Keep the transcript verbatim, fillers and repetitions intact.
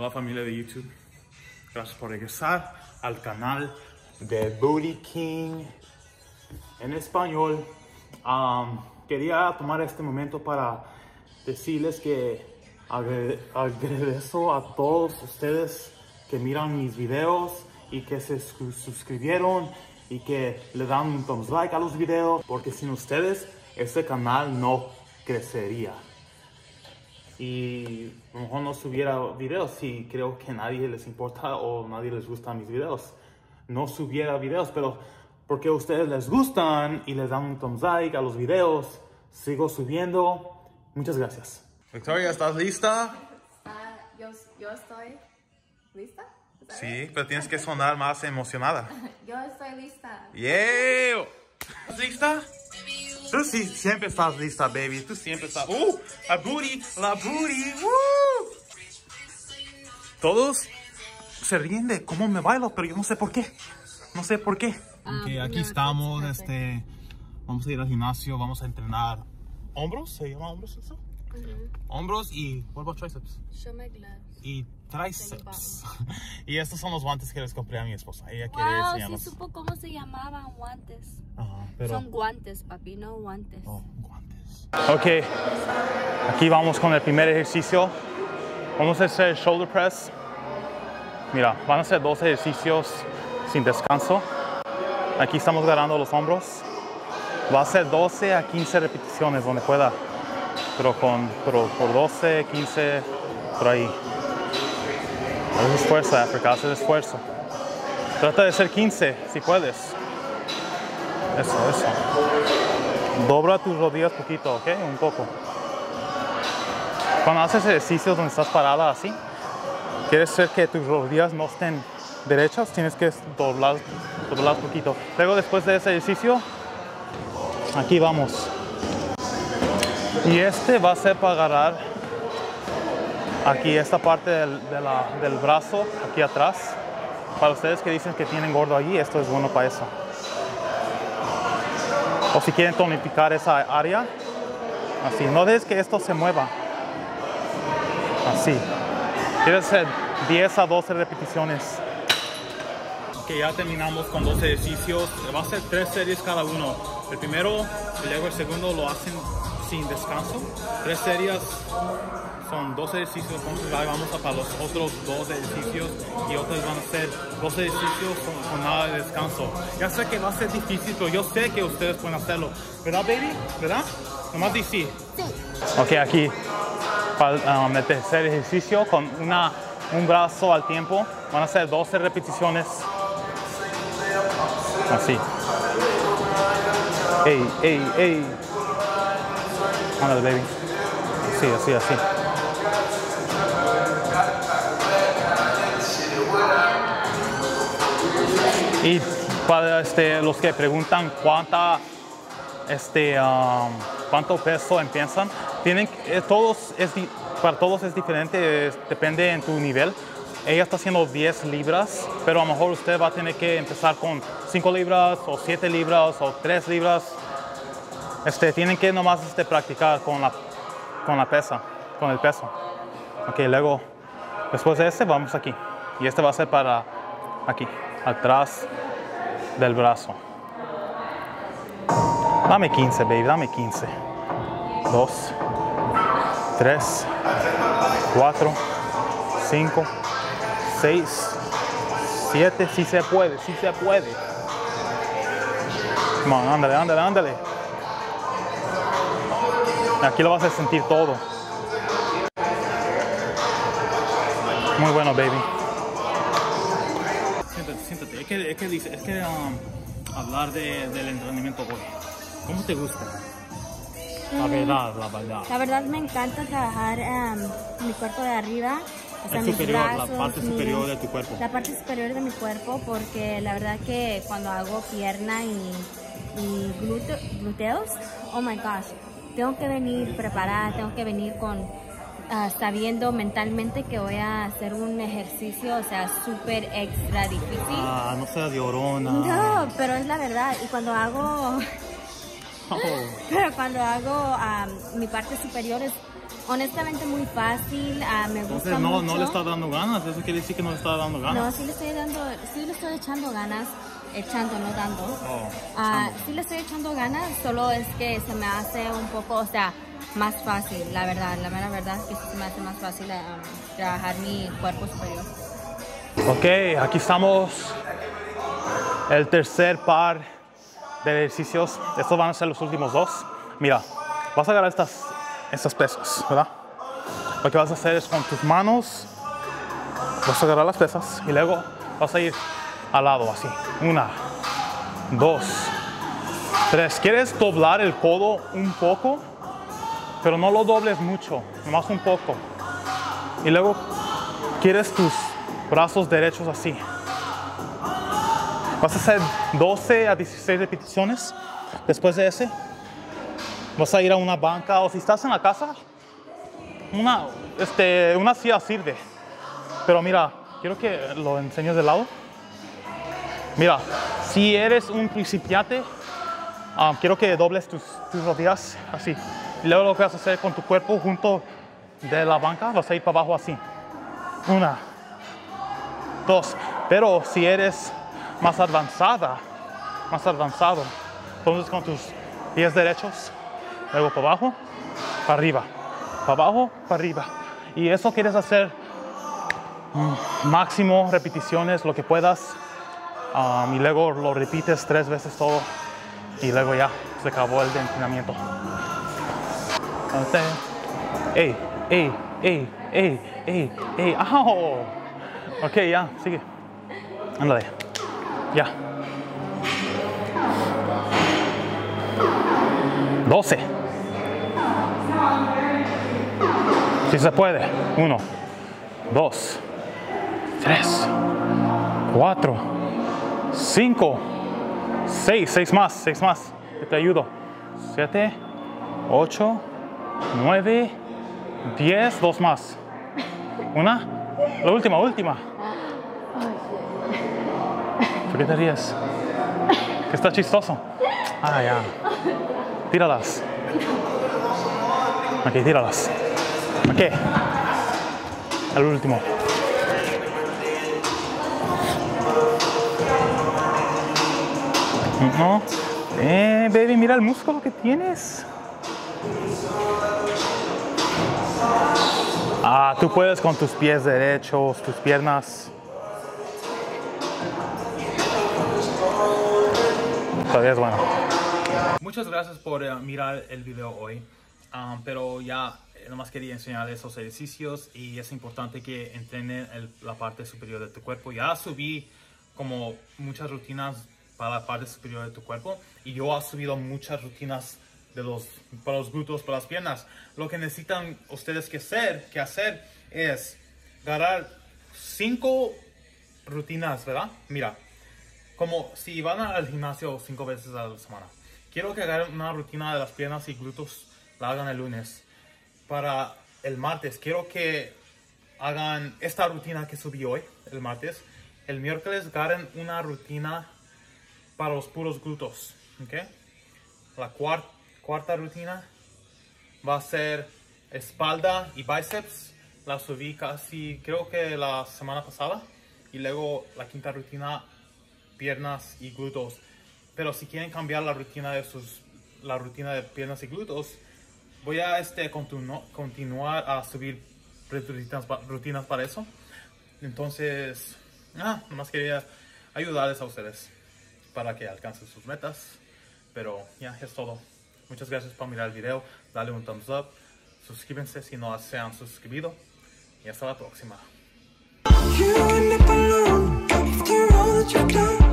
Hola familia de YouTube, gracias por regresar al canal de Booty King en español. Um, quería tomar este momento para decirles que agre agradezco a todos ustedes que miran mis videos y que se su suscribieron y que le dan un thumbs like a los videos, porque sin ustedes este canal no crecería. Y a lo mejor no subiera videos si creo que a nadie les importa o nadie les gustan mis videos. No subiera videos, pero porque a ustedes les gustan y les dan un thumbs like a los videos, sigo subiendo. Muchas gracias. Victoria, ¿estás lista? Uh, yo, yo estoy lista. Sí, pero tienes que sonar más emocionada. Yo estoy lista. Yeah. ¿Estás lista? Tú sí, siempre estás lista, baby. Tú siempre estás... ¡Uh! La booty, la booty. ¡Woo! Todos se ríen de cómo me bailo, pero yo no sé por qué. No sé por qué. Um, Ok, aquí no, estamos, este... Vamos a ir al gimnasio, vamos a entrenar hombros. ¿Se llama hombros eso? Uh-huh. Hombros y... What about triceps? Show my gloves. Y tríceps. Y estos son los guantes que les compré a mi esposa. Ella quiere Wow, enseñarlos. sí supo cómo se llamaban guantes. Ajá, pero... Son guantes, papi, no guantes. Oh, guantes. Ok, aquí vamos con el primer ejercicio. Vamos a hacer shoulder press. Mira, van a ser dos ejercicios sin descanso. Aquí estamos agarrando los hombros. Va a ser doce a quince repeticiones donde pueda. Pero, con, pero por doce, quince, por ahí. Haz esfuerzo, África, haz esfuerzo. Trata de hacer quince si puedes. Eso, eso. Dobla tus rodillas poquito, ¿ok? Un poco. Cuando haces ejercicios donde estás parada así, quieres hacer que tus rodillas no estén derechas, tienes que doblar, doblar poquito. Luego, después de ese ejercicio, aquí vamos. Y este va a ser para agarrar aquí esta parte del, de la, del brazo, aquí atrás. Para ustedes que dicen que tienen gordo allí, esto es bueno para eso. O si quieren tonificar esa área, así. No dejes que esto se mueva. Así. Quieres hacer diez a doce repeticiones. Ok, ya terminamos con dos ejercicios. Va a ser tres series cada uno. El primero y luego el segundo lo hacen sin descanso. Tres series son dos ejercicios. Entonces ahí vamos a para los otros dos ejercicios y otros van a ser dos ejercicios con, con nada de descanso. Ya sé que va a ser difícil, pero yo sé que ustedes pueden hacerlo. ¿Verdad, baby? ¿Verdad? Nomás di sí. Sí. Ok, aquí para um, el tercer ejercicio con una, un brazo al tiempo. Van a ser doce repeticiones. Así. Ey, ey, ey. Ándale, baby. Sí, así, así. Y para este, los que preguntan cuánta, este, um, cuánto peso empiezan, tienen, eh, todos es, para todos es diferente, es, depende en tu nivel. Ella está haciendo diez libras, pero a lo mejor usted va a tener que empezar con cinco libras o siete libras o tres libras. Este, tienen que nomás este, practicar con la, con la pesa, con el peso. Ok, luego, después de este, vamos aquí. Y este va a ser para aquí, atrás del brazo. Dame quince, baby, dame quince. Dos, tres, cuatro, cinco, seis, siete. Sí se puede, sí se puede. Come on, ándale, ándale, ándale. Aquí lo vas a sentir todo. Muy bueno, baby. Siéntate, siéntate. Es que, es que, dice, es que um, hablar de, del entrenamiento hoy. ¿Cómo te gusta? La verdad, la verdad. La verdad me encanta trabajar um, mi cuerpo de arriba. O sea, el mis superior, brazos, la parte mi, superior de tu cuerpo. La parte superior de mi cuerpo, porque la verdad que cuando hago pierna y, y glute, gluteos, oh my gosh, tengo que venir preparada, tengo que venir con, uh, sabiendo mentalmente que voy a hacer un ejercicio, o sea, súper extra difícil. Ah, no seas llorona. No, pero es la verdad. Y cuando hago, oh. pero cuando hago um, mi parte superior es honestamente muy fácil, uh, me gusta Entonces, no, mucho. no le está dando ganas, eso quiere decir que no le está dando ganas. No, sí le estoy dando, sí le estoy echando ganas, echando, no dando. Oh, uh, sí le estoy echando ganas, solo es que se me hace un poco, o sea, más fácil, la verdad, la mera verdad es que se me hace más fácil um, trabajar mi cuerpo superior. Ok, aquí estamos, el tercer par de ejercicios. Estos van a ser los últimos dos. Mira, vas a agarrar estas, estas pesas, ¿verdad? Lo que vas a hacer es con tus manos, vas a agarrar las pesas y luego vas a ir al lado así. Una, dos, tres. ¿Quieres doblar el codo un poco? Pero no lo dobles mucho, nomás un poco. Y luego quieres tus brazos derechos así. Vas a hacer doce a dieciséis repeticiones. Después de ese, vas a ir a una banca o si estás en la casa, una, este, una silla sirve. Pero mira, quiero que lo enseñes de lado. Mira, si eres un principiante, um, quiero que dobles tus, tus rodillas así. Y luego lo que vas a hacer con tu cuerpo junto de la banca, vas a ir para abajo así. Una, dos. Pero si eres más avanzada, más avanzado, entonces con tus pies derechos, luego para abajo, para arriba, para abajo, para arriba. Y eso quieres hacer mm, máximo repeticiones, lo que puedas. Um, y luego lo repites tres veces todo. Y luego ya se acabó el entrenamiento. Entonces, ey, ey, ey, ey, ey, ey, ¡au! Ok, ya, sigue. Ándale. Ya. doce. Si se puede. uno, dos, tres, cuatro, cinco, seis. seis más, seis más. Te ayudo. siete, ocho, nueve, diez. dos más. Una. La última, última. ¿Por qué te ríes? Que está chistoso. Ah, ya. Tíralas. Ok, tíralas. Ok. El último. No. Eh, baby, mira el músculo que tienes. Ah, tú puedes con tus pies derechos, tus piernas. Todavía es bueno. Muchas gracias por uh, mirar el video hoy. Um, pero ya eh, nomás quería enseñar esos ejercicios y es importante que entrenen el, la parte superior de tu cuerpo. Ya subí como muchas rutinas para la parte superior de tu cuerpo y yo he subido muchas rutinas de los, para los glúteos, para las piernas. Lo que necesitan ustedes que hacer, que hacer es agarrar cinco rutinas, ¿verdad? Mira, como si van al gimnasio cinco veces a la semana. Quiero que hagan una rutina de las piernas y glúteos, la hagan el lunes. Para el martes, quiero que hagan esta rutina que subí hoy, el martes. El miércoles agarren una rutina para los puros glúteos, ¿ok? La cuarta, cuarta rutina va a ser espalda y bíceps. La subí casi, creo que la semana pasada. Y luego la quinta rutina, piernas y glúteos. Pero si quieren cambiar la rutina de sus, la rutina de piernas y glúteos, voy a este, continu, continuar a subir rutinas, rutinas para eso. Entonces, ah, nomás quería ayudarles a ustedes para que alcancen sus metas. Pero ya, es todo. Muchas gracias por mirar el video. Dale un thumbs up. Suscríbanse si no se han suscrito. Y hasta la próxima. You